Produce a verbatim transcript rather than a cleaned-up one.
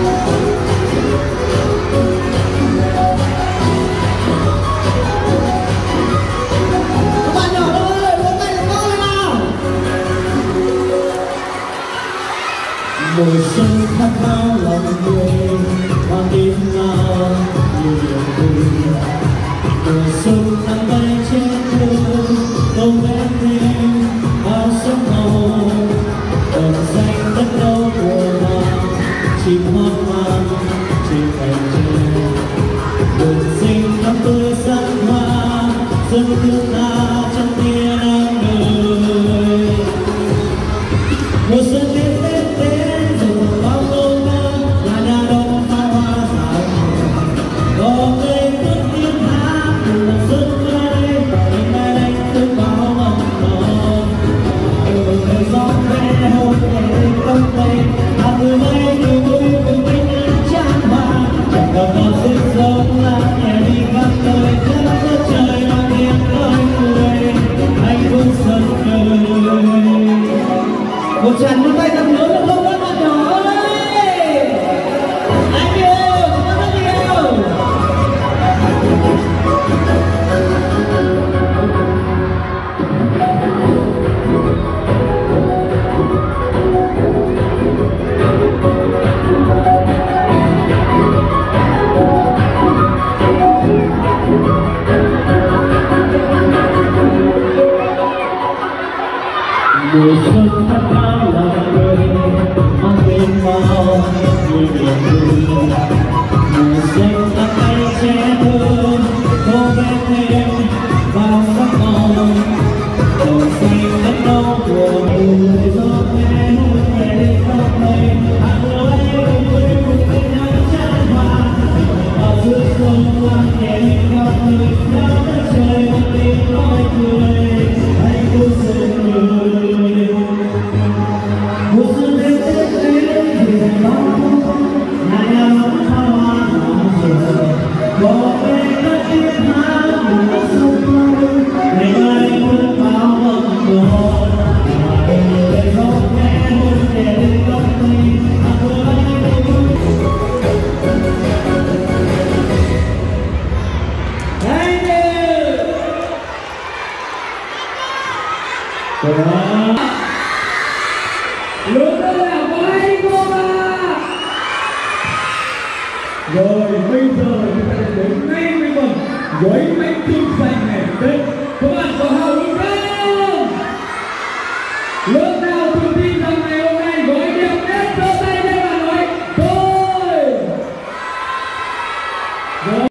mùa xuân khát khao lòng người hoa tím nào nhiều niềm vui. Mùa xuân nắng bay trên thương câu vẽ thêm bao sắc màu đồng xanh đất đâu mùa vàng chim hót vang trên cành tre đường sinh thắm tươi sắc hoa xuân thương ta trong tia nắng người. Mùa xuân đến đến đến rồi bao lâu năm là nhà đông pháo hoa rạng có cây cất tiếng hát từ lòng xuân đây và đêm nay đánh thức bao mộng mơ từ thời gió ve hôn về đông tây hạt mưa mây từ vui cùng tình tràn hoa chẳng còn còn sức sống là nhẹ đi khắp nơi khắp đất trời mà tiếng nói cười anh cũng xuân cười. Một tràng nước tay thật lớn được không các bạn nhỏ ơi? Anh yêu, cảm ơn anh yêu. Mùa xuân khát khao lòng người mang tên bao vui niềm vui. Mùa xanh tắt tay che thơm tô vẽ thêm bao sắc màu đồng xanh đất đâu của người gió nghe hôn về khắp nơi hạt mưa bay cùng với cùng với nắng tràn hoa ở giữa xuân quang nhẹ khắp nơi khắp đất trời một tiếng nói cười anh cũng xuân người. Mùa xuân đến đến đến thì thành đó nhà nhà ngắm hoa hoa rạng rỡ có cây cất tiếng hát mùa xuân ngày mai cũng bao mộng mơ đời gió nghe hôn nhẹ lên góc mây hạt mưa bay cùng Thank you. Lúc đó là bay cô ba. Rồi bây giờ chúng ta đến ngay với mừng với bánh trưng xanh ngày Tết. Các bạn có hào hứng không? Lúc nào tự tin rằng ngày hôm nay gói đẹp nhất giơ tay lên và nói tôi.